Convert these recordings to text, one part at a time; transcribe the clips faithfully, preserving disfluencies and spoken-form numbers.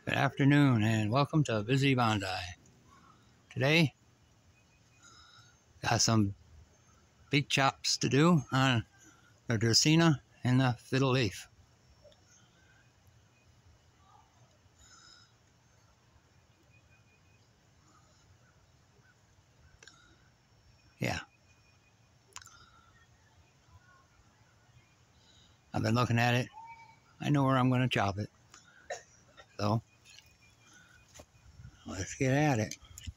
Good afternoon and welcome to Busy Bondi. Today, got some big chops to do on the Dracaena and the fiddle leaf. Yeah, I've been looking at it. I know where I'm going to chop it. So, let's get at it.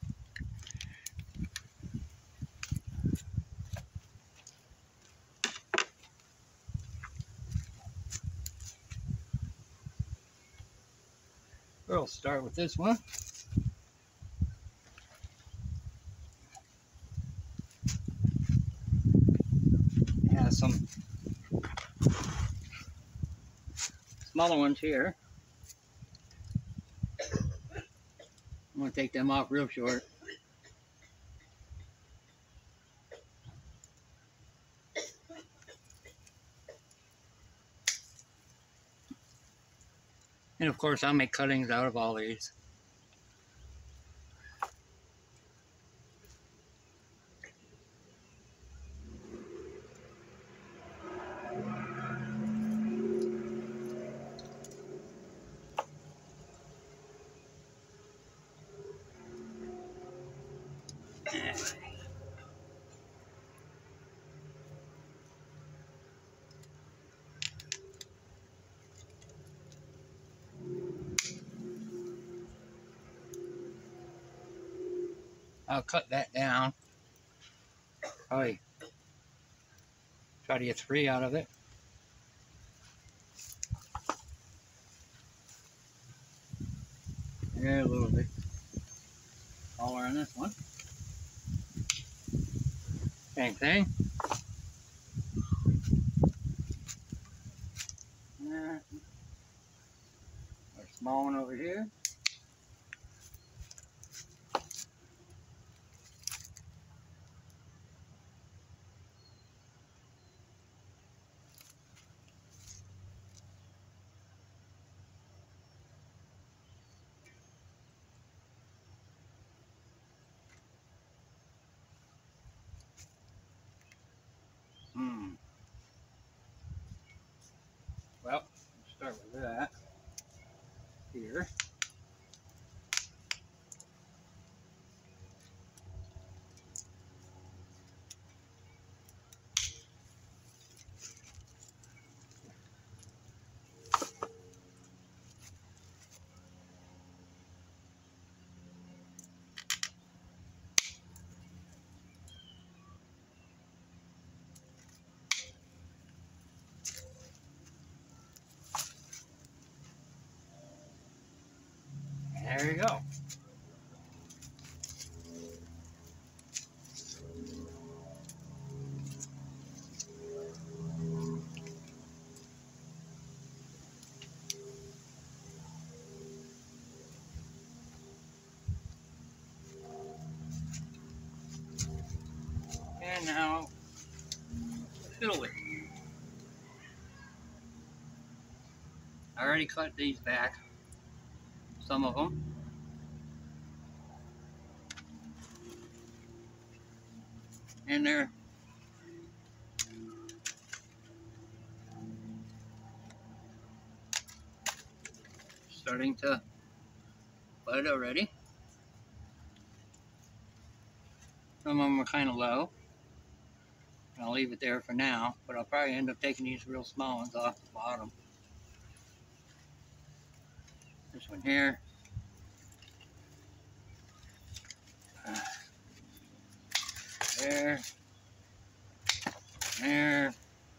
We'll start with this one. It has some smaller ones here. I'm going to take them off real short. And of course, I'll make cuttings out of all these. I'll cut that down. Probably try to get three out of it. Yeah, a little bit smaller on this one. Same thing. Uh, a small one over here. Hmm. Well, let's start with that here. There you go. And now, fiddle it. I already cut these back, some of them. And they're starting to bud already. Some of them are kind of low. I'll leave it there for now, but I'll probably end up taking these real small ones off the bottom. This one here. Uh, there. There.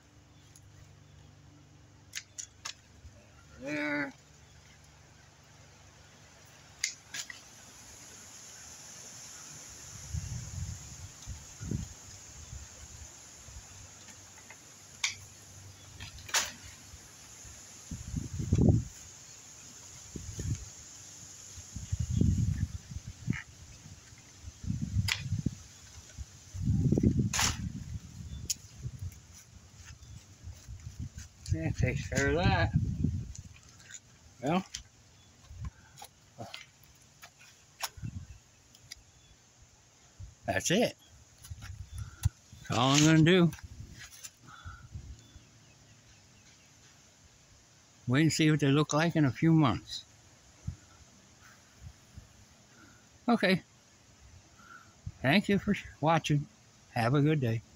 There. That takes care of that. Well, That's it. That's all I'm going to do. Wait and see what they look like in a few months. Okay. Thank you for watching. Have a good day.